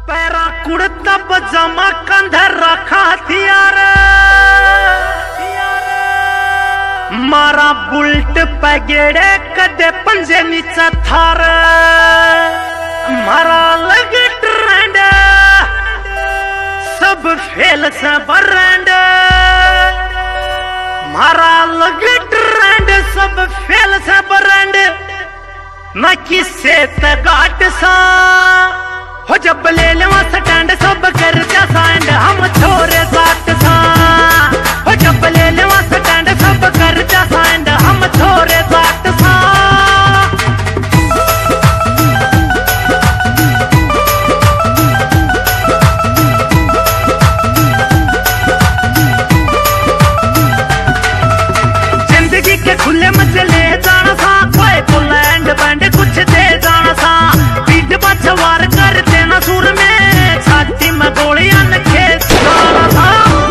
para कुड़ता पजामा कंधर रखा हथियार मारा बुल्ट पैगेड़े कदे पंजे नीचा थार मारा लग ट्रेंड सब फेल से बरेंड मारा लग ट्रेंड सब फेल से बरेंड न किसे तगाट सा हो जब ले लेवा स्टैंड सब कर जा साइंड हम छोरे जाट सा हो जब ले लेवा स्टैंड सब कर जा साइंड हम छोरे जाट सा जिंदगी के खुले मजे ले जाना सा कोई पोलैंड बैंड कुछ दे जाना सा पीठ पर सवार कर देना सुर में छाती में गोलियां खेत जाना था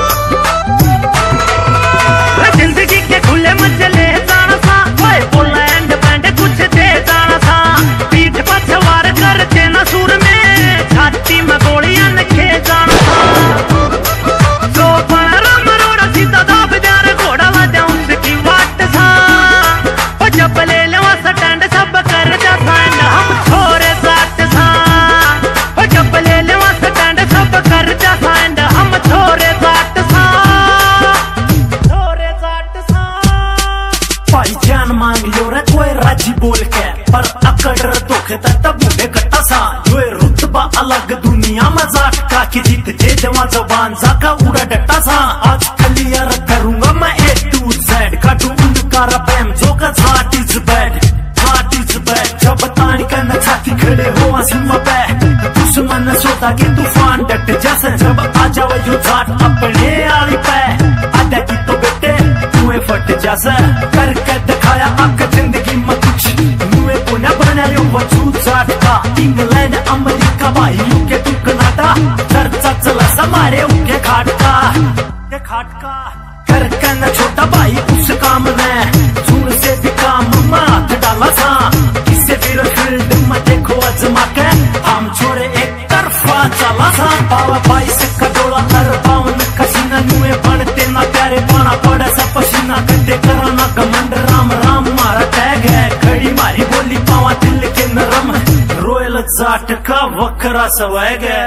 जिंदगी के खुले मजे ले जाना था कोई पोलैंड बैंड कुछ दे जाना था पीठ पर सवार कर देना सुर में छाती में गोलियां खेत जाना था तो राम रोड़ा सीधा दाब देर घोड़ा वाद्या उसकी वाट था जब ले लेवा स्टैंड सब कर जा साइंड हम छोरे जाट सा जब ले लेवा स्टैंड सब कर जा साइंड हम छोरे जाट सा छोरे जाट सा भाई जान मांग लो रे कोई राजी बोल के पर अकड़ धोखे तब मुझे कट्टा सा जो रुतबा अलग दुनिया मजाक का कि जीत दे जवा जबान जाका उड़ा डट्टा सा आज क्लियर करूंगा मैं A to Z काटू उनका रैम जो का हार्ट इज बैड जब तानी करना छाती खड़े हो आसमां पे दुश्मन सोता के तूफान डट जैसे जब आ जावे जो जाट अपने आली पे आधा की तो बेटे तुए फट जैसे करके दिखाया आग जिंदगी में कुछ नुए को न बनायो वजूद जाट का इंग्लैंड अमेरिका भाई यूके तू कनाडा चर्चा चला समारे उनके घाट का करके न छोटा भाई उस काम में सुन से भी काम माथ डाला सा किसे फिर फील्ड में देखो अजमा के हम छोरे एक तरफा चला सा पावा भाई से कदोला हर पावन कसीना नुए बनते ना प्यारे पाना पड़ा सा पसीना कटे कराना कमंड राम राम मारा टैग है खड़ी मारी बोली पावा दिल के नरम रोयल जाट का वखरा सवैग है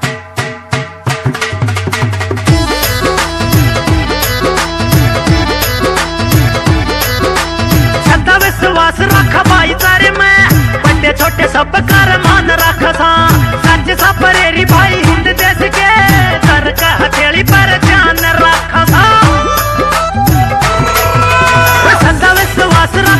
विश्वास रखा भाईचारे में बड़े छोटे सब कर मान रखा था सच सा परेरी भाई हिंद देश के कर का हथेली पर ध्यान रखा था सदा विश्वास